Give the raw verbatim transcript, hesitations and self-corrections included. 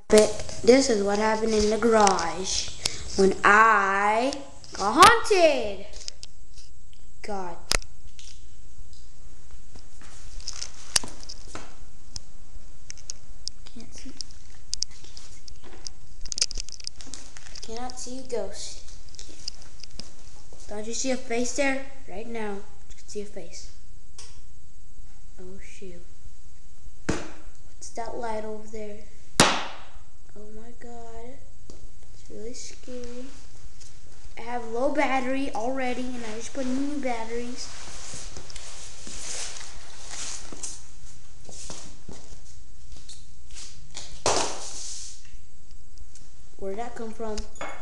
But this is what happened in the garage when I got haunted. God. Can't see. I cannot see a ghost. Don't you see a face there? Right now, you can see a face. Oh shoot. What's that light over there? Oh my god. It's really scary. I have low battery already and I just put in new batteries. Where'd that come from?